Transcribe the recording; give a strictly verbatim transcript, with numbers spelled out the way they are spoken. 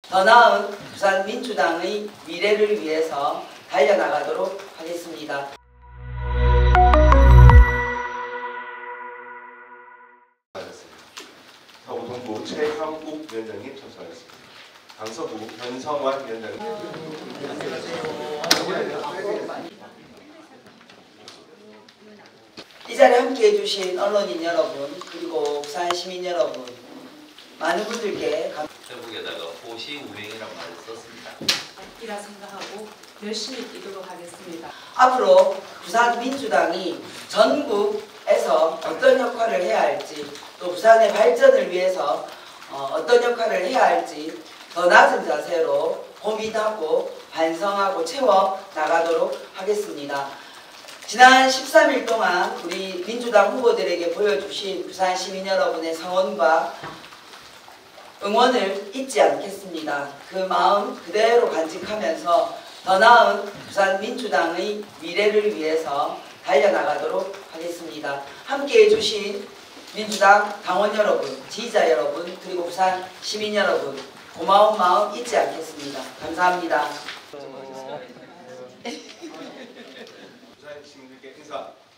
더 나은 부산 민주당의 미래를 위해서 달려나가도록 하겠습니다. 우동부 최형욱 위원장님 참석하셨습니다. 강서구 변성환 위원장님. 이 자리에 함께해 주신 언론인 여러분 그리고 부산 시민 여러분 많은 분들께 감... 전국에다가 호시 우행이란 말을 썼습니다. 이라 생각하고 열심히 뛰도록 하겠습니다. 앞으로 부산 민주당이 전국에서 어떤 역할을 해야 할지 또 부산의 발전을 위해서 어, 어떤 역할을 해야 할지 더 낮은 자세로 고민하고 반성하고 채워 나가도록 하겠습니다. 지난 십삼 일 동안 우리 민주당 후보들에게 보여주신 부산 시민 여러분의 성원과 응원을 잊지 않겠습니다. 그 마음 그대로 간직하면서 더 나은 부산 민주당의 미래를 위해서 달려나가도록 하겠습니다. 함께해 주신 민주당 당원 여러분, 지지자 여러분, 그리고 부산 시민 여러분 고마운 마음 잊지 않겠습니다. 감사합니다. 부산 시민들께 인사.